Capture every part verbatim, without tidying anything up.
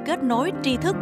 kết nối tri thức.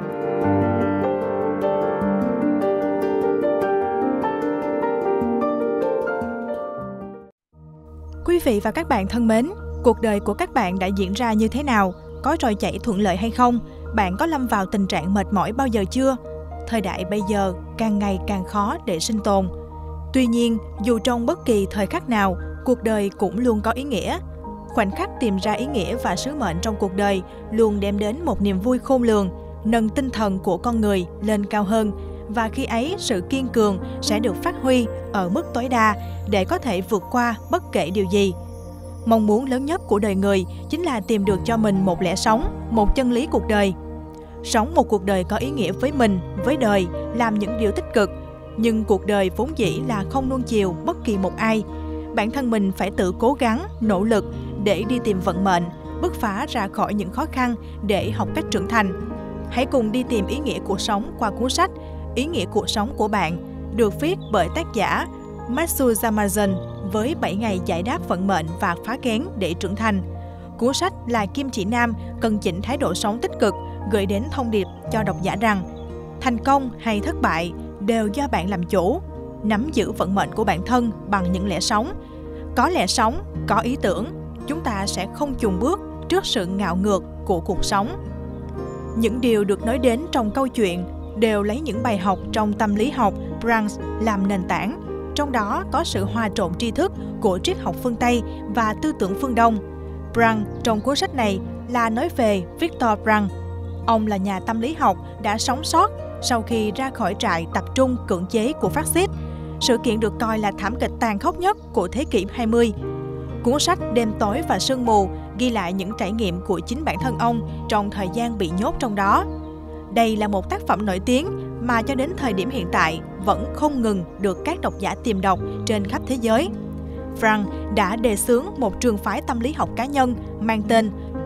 Quý vị và các bạn thân mến, cuộc đời của các bạn đã diễn ra như thế nào? Có trôi chảy thuận lợi hay không? Bạn có lâm vào tình trạng mệt mỏi bao giờ chưa? Thời đại bây giờ càng ngày càng khó để sinh tồn. Tuy nhiên, dù trong bất kỳ thời khắc nào, cuộc đời cũng luôn có ý nghĩa. Khoảnh khắc tìm ra ý nghĩa và sứ mệnh trong cuộc đời luôn đem đến một niềm vui khôn lường, nâng tinh thần của con người lên cao hơn. Và khi ấy, sự kiên cường sẽ được phát huy ở mức tối đa để có thể vượt qua bất kể điều gì. Mong muốn lớn nhất của đời người chính là tìm được cho mình một lẽ sống, một chân lý cuộc đời. Sống một cuộc đời có ý nghĩa với mình, với đời, làm những điều tích cực. Nhưng cuộc đời vốn dĩ là không nuông chiều bất kỳ một ai. Bản thân mình phải tự cố gắng, nỗ lực để đi tìm vận mệnh, bứt phá ra khỏi những khó khăn để học cách trưởng thành. Hãy cùng đi tìm ý nghĩa cuộc sống qua cuốn sách Ý nghĩa cuộc sống của bạn, được viết bởi tác giả Matthew Zamazon với bảy ngày giải đáp vận mệnh và phá kén để trưởng thành. Cuốn sách là kim chỉ nam cần chỉnh thái độ sống tích cực, gửi đến thông điệp cho độc giả rằng thành công hay thất bại đều do bạn làm chủ. Nắm giữ vận mệnh của bản thân bằng những lẽ sống. Có lẽ sống, có ý tưởng, chúng ta sẽ không chùn bước trước sự ngạo ngược của cuộc sống. Những điều được nói đến trong câu chuyện đều lấy những bài học trong tâm lý học Branch làm nền tảng. Trong đó có sự hòa trộn tri thức của triết học phương Tây và tư tưởng phương Đông. Branch trong cuốn sách này là nói về Victor Branch. Ông là nhà tâm lý học đã sống sót sau khi ra khỏi trại tập trung cưỡng chế của phát xít. Sự kiện được coi là thảm kịch tàn khốc nhất của thế kỷ hai mươi. Cuốn sách Đêm tối và sương mù ghi lại những trải nghiệm của chính bản thân ông trong thời gian bị nhốt trong đó. Đây là một tác phẩm nổi tiếng mà cho đến thời điểm hiện tại vẫn không ngừng được các độc giả tìm đọc trên khắp thế giới. Branch đã đề xướng một trường phái tâm lý học cá nhân mang tên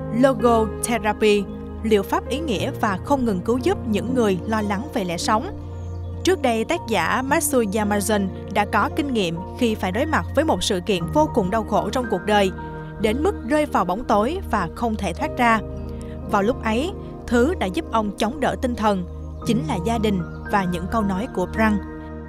Logotherapy, liệu pháp ý nghĩa và không ngừng cứu giúp những người lo lắng về lẽ sống. Trước đây, tác giả Matthew Zamazon đã có kinh nghiệm khi phải đối mặt với một sự kiện vô cùng đau khổ trong cuộc đời, đến mức rơi vào bóng tối và không thể thoát ra. Vào lúc ấy, thứ đã giúp ông chống đỡ tinh thần chính là gia đình và những câu nói của Branch.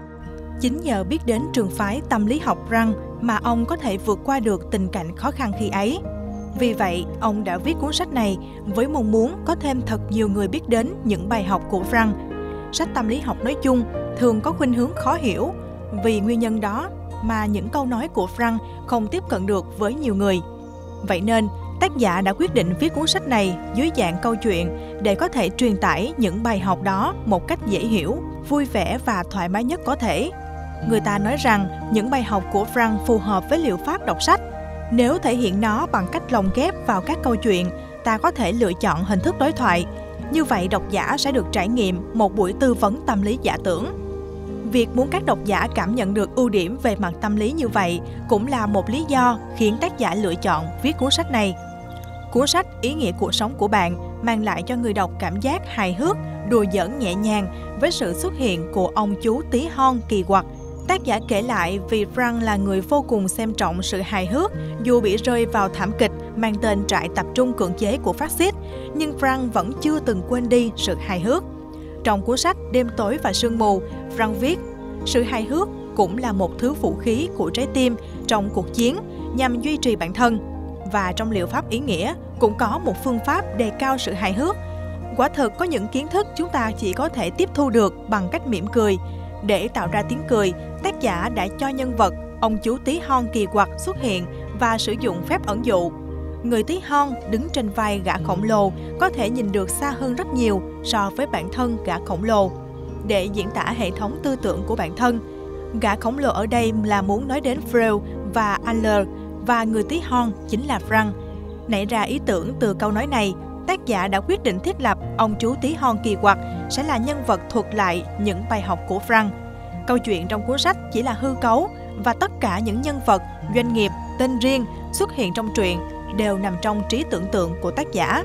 Chính nhờ biết đến trường phái tâm lý học Branch mà ông có thể vượt qua được tình cảnh khó khăn khi ấy. Vì vậy, ông đã viết cuốn sách này với mong muốn có thêm thật nhiều người biết đến những bài học của Branch. Sách tâm lý học nói chung thường có khuynh hướng khó hiểu, vì nguyên nhân đó mà những câu nói của Branch không tiếp cận được với nhiều người. Vậy nên, tác giả đã quyết định viết cuốn sách này dưới dạng câu chuyện để có thể truyền tải những bài học đó một cách dễ hiểu, vui vẻ và thoải mái nhất có thể. Người ta nói rằng những bài học của Branch phù hợp với liệu pháp đọc sách. Nếu thể hiện nó bằng cách lồng ghép vào các câu chuyện, ta có thể lựa chọn hình thức đối thoại. Như vậy, độc giả sẽ được trải nghiệm một buổi tư vấn tâm lý giả tưởng. Việc muốn các độc giả cảm nhận được ưu điểm về mặt tâm lý như vậy cũng là một lý do khiến tác giả lựa chọn viết cuốn sách này. Cuốn sách Ý nghĩa cuộc sống của bạn mang lại cho người đọc cảm giác hài hước, đùa giỡn nhẹ nhàng với sự xuất hiện của ông chú tí hon kỳ quặc. Tác giả kể lại vì Branch là người vô cùng xem trọng sự hài hước dù bị rơi vào thảm kịch mang tên trại tập trung cưỡng chế của phát xít, nhưng Branch vẫn chưa từng quên đi sự hài hước. Trong cuốn sách Đêm tối và sương mù, Branch viết, sự hài hước cũng là một thứ vũ khí của trái tim trong cuộc chiến nhằm duy trì bản thân. Và trong liệu pháp ý nghĩa cũng có một phương pháp đề cao sự hài hước. Quả thực có những kiến thức chúng ta chỉ có thể tiếp thu được bằng cách mỉm cười. Để tạo ra tiếng cười, tác giả đã cho nhân vật ông chú tí hon kỳ quặc xuất hiện và sử dụng phép ẩn dụ. Người tí hon đứng trên vai gã khổng lồ có thể nhìn được xa hơn rất nhiều so với bản thân gã khổng lồ. Để diễn tả hệ thống tư tưởng của bản thân, gã khổng lồ ở đây là muốn nói đến Freud và Adler, và người tí hon chính là Branch. Nảy ra ý tưởng từ câu nói này, tác giả đã quyết định thiết lập ông chú tí hon kỳ quặc sẽ là nhân vật thuật lại những bài học của Branch. Câu chuyện trong cuốn sách chỉ là hư cấu và tất cả những nhân vật, doanh nghiệp, tên riêng xuất hiện trong truyện đều nằm trong trí tưởng tượng của tác giả.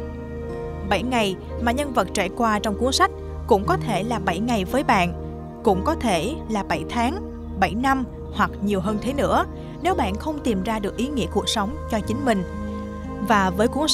bảy ngày mà nhân vật trải qua trong cuốn sách cũng có thể là bảy ngày với bạn, cũng có thể là bảy tháng, bảy năm hoặc nhiều hơn thế nữa nếu bạn không tìm ra được ý nghĩa cuộc sống cho chính mình. Và với cuốn sách,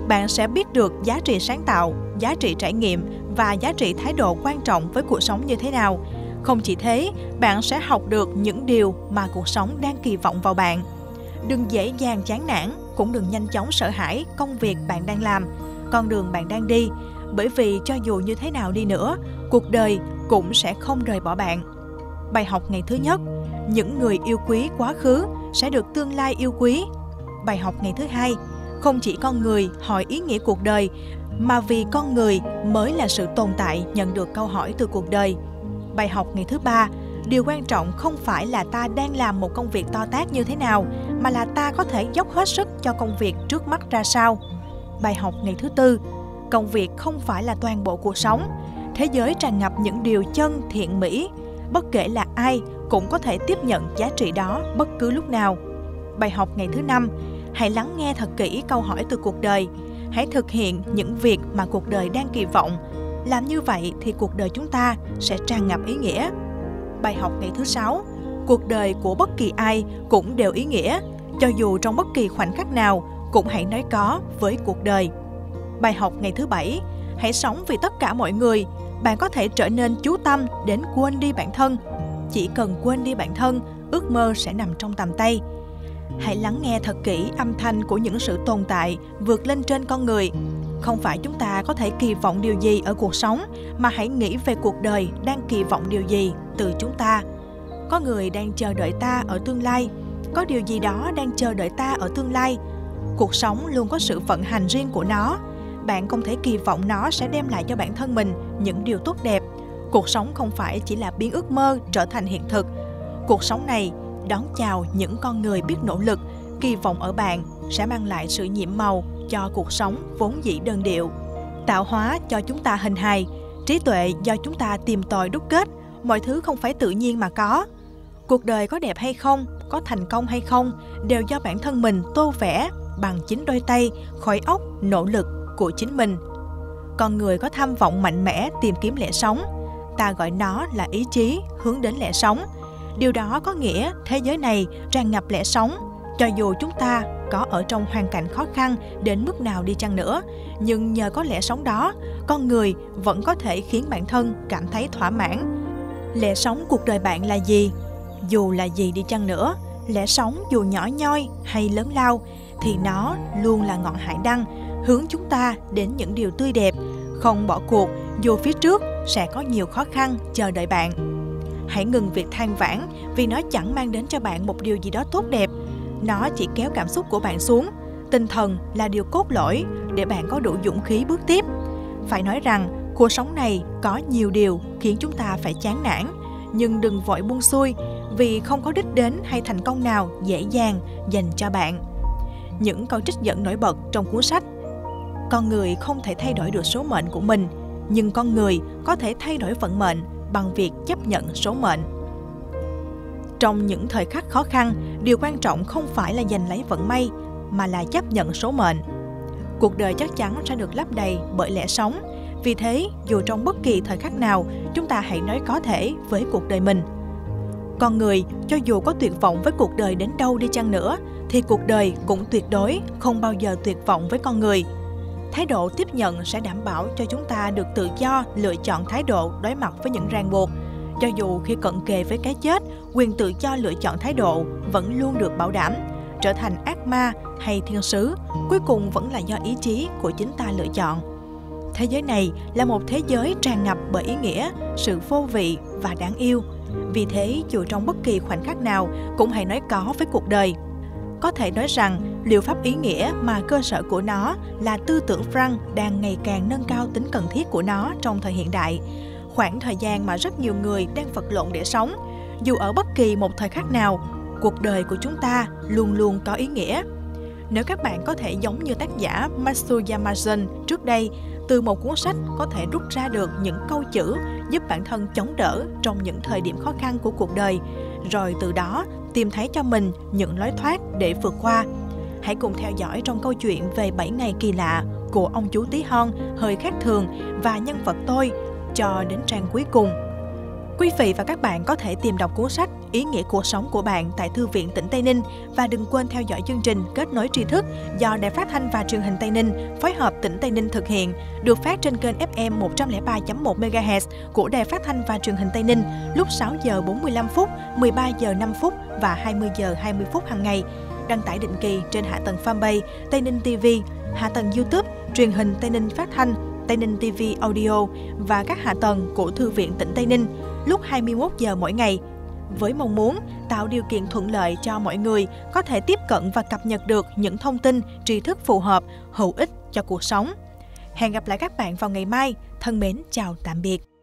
bạn sẽ biết được giá trị sáng tạo, giá trị trải nghiệm và giá trị thái độ quan trọng với cuộc sống như thế nào. Không chỉ thế, bạn sẽ học được những điều mà cuộc sống đang kỳ vọng vào bạn. Đừng dễ dàng chán nản, cũng đừng nhanh chóng sợ hãi công việc bạn đang làm, con đường bạn đang đi, bởi vì cho dù như thế nào đi nữa, cuộc đời cũng sẽ không rời bỏ bạn. Bài học ngày thứ nhất, những người yêu quý quá khứ sẽ được tương lai yêu quý. Bài học ngày thứ hai, không chỉ con người hỏi ý nghĩa cuộc đời, mà vì con người mới là sự tồn tại nhận được câu hỏi từ cuộc đời. Bài học ngày thứ ba, điều quan trọng không phải là ta đang làm một công việc to tát như thế nào, mà là ta có thể dốc hết sức cho công việc trước mắt ra sao. Bài học ngày thứ tư, công việc không phải là toàn bộ cuộc sống. Thế giới tràn ngập những điều chân thiện mỹ. Bất kể là ai cũng có thể tiếp nhận giá trị đó bất cứ lúc nào. Bài học ngày thứ năm, hãy lắng nghe thật kỹ câu hỏi từ cuộc đời. Hãy thực hiện những việc mà cuộc đời đang kỳ vọng. Làm như vậy thì cuộc đời chúng ta sẽ tràn ngập ý nghĩa. Bài học ngày thứ sáu, cuộc đời của bất kỳ ai cũng đều ý nghĩa. Cho dù trong bất kỳ khoảnh khắc nào, cũng hãy nói có với cuộc đời. Bài học ngày thứ bảy, hãy sống vì tất cả mọi người. Bạn có thể trở nên chú tâm đến quên đi bản thân. Chỉ cần quên đi bản thân, ước mơ sẽ nằm trong tầm tay. Hãy lắng nghe thật kỹ âm thanh của những sự tồn tại vượt lên trên con người. Không phải chúng ta có thể kỳ vọng điều gì ở cuộc sống, mà hãy nghĩ về cuộc đời đang kỳ vọng điều gì từ chúng ta. Có người đang chờ đợi ta ở tương lai. Có điều gì đó đang chờ đợi ta ở tương lai. Cuộc sống luôn có sự vận hành riêng của nó. Bạn không thể kỳ vọng nó sẽ đem lại cho bản thân mình những điều tốt đẹp. Cuộc sống không phải chỉ là biến ước mơ trở thành hiện thực. Cuộc sống này đón chào những con người biết nỗ lực, kỳ vọng ở bạn sẽ mang lại sự nhiệm màu cho cuộc sống vốn dĩ đơn điệu. Tạo hóa cho chúng ta hình hài, trí tuệ do chúng ta tìm tòi đúc kết, mọi thứ không phải tự nhiên mà có. Cuộc đời có đẹp hay không, có thành công hay không, đều do bản thân mình tô vẽ bằng chính đôi tay, khối óc, nỗ lực của chính mình. Con người có tham vọng mạnh mẽ tìm kiếm lẽ sống, ta gọi nó là ý chí hướng đến lẽ sống. Điều đó có nghĩa thế giới này tràn ngập lẽ sống. Cho dù chúng ta có ở trong hoàn cảnh khó khăn đến mức nào đi chăng nữa, nhưng nhờ có lẽ sống đó, con người vẫn có thể khiến bản thân cảm thấy thỏa mãn. Lẽ sống cuộc đời bạn là gì? Dù là gì đi chăng nữa, lẽ sống dù nhỏ nhoi hay lớn lao, thì nó luôn là ngọn hải đăng hướng chúng ta đến những điều tươi đẹp. Không bỏ cuộc dù phía trước sẽ có nhiều khó khăn chờ đợi bạn. Hãy ngừng việc than vãn vì nó chẳng mang đến cho bạn một điều gì đó tốt đẹp. Nó chỉ kéo cảm xúc của bạn xuống. Tinh thần là điều cốt lõi để bạn có đủ dũng khí bước tiếp. Phải nói rằng cuộc sống này có nhiều điều khiến chúng ta phải chán nản, nhưng đừng vội buông xuôi vì không có đích đến hay thành công nào dễ dàng dành cho bạn. Những câu trích dẫn nổi bật trong cuốn sách: con người không thể thay đổi được số mệnh của mình, nhưng con người có thể thay đổi vận mệnh bằng việc chấp nhận số mệnh. Trong những thời khắc khó khăn, điều quan trọng không phải là giành lấy vận may, mà là chấp nhận số mệnh. Cuộc đời chắc chắn sẽ được lấp đầy bởi lẽ sống. Vì thế, dù trong bất kỳ thời khắc nào, chúng ta hãy nói có thể với cuộc đời mình. Con người, cho dù có tuyệt vọng với cuộc đời đến đâu đi chăng nữa, thì cuộc đời cũng tuyệt đối không bao giờ tuyệt vọng với con người. Thái độ tiếp nhận sẽ đảm bảo cho chúng ta được tự do lựa chọn thái độ đối mặt với những ràng buộc. Cho dù khi cận kề với cái chết, quyền tự do lựa chọn thái độ vẫn luôn được bảo đảm. Trở thành ác ma hay thiên sứ, cuối cùng vẫn là do ý chí của chính ta lựa chọn. Thế giới này là một thế giới tràn ngập bởi ý nghĩa, sự vô vị và đáng yêu. Vì thế, dù trong bất kỳ khoảnh khắc nào, cũng hãy nói có với cuộc đời. Có thể nói rằng, liệu pháp ý nghĩa mà cơ sở của nó là tư tưởng Frank đang ngày càng nâng cao tính cần thiết của nó trong thời hiện đại. Khoảng thời gian mà rất nhiều người đang vật lộn để sống, dù ở bất kỳ một thời khắc nào, cuộc đời của chúng ta luôn luôn có ý nghĩa. Nếu các bạn có thể giống như tác giả Matthew Yamazon trước đây, từ một cuốn sách có thể rút ra được những câu chữ giúp bản thân chống đỡ trong những thời điểm khó khăn của cuộc đời, rồi từ đó tìm thấy cho mình những lối thoát để vượt qua. Hãy cùng theo dõi trong câu chuyện về bảy ngày kỳ lạ của ông chú tí hon hơi khác thường và nhân vật tôi cho đến trang cuối cùng. Quý vị và các bạn có thể tìm đọc cuốn sách ý nghĩa cuộc sống của bạn tại Thư viện tỉnh Tây Ninh và đừng quên theo dõi chương trình Kết nối tri thức do Đài Phát thanh và Truyền hình Tây Ninh phối hợp tỉnh Tây Ninh thực hiện, được phát trên kênh ép em một trăm lẻ ba chấm một mê ga héc của Đài Phát thanh và Truyền hình Tây Ninh lúc sáu giờ bốn mươi lăm phút, mười ba giờ năm phút và hai mươi giờ hai mươi phút hàng ngày. Đăng tải định kỳ trên hạ tầng fanpage Tây Ninh ti vi, hạ tầng YouTube, truyền hình Tây Ninh Phát thanh, Tây Ninh ti vi Audio và các hạ tầng của Thư viện tỉnh Tây Ninh lúc hai mươi mốt giờ mỗi ngày. Với mong muốn tạo điều kiện thuận lợi cho mọi người có thể tiếp cận và cập nhật được những thông tin, tri thức phù hợp, hữu ích cho cuộc sống. Hẹn gặp lại các bạn vào ngày mai. Thân mến chào tạm biệt.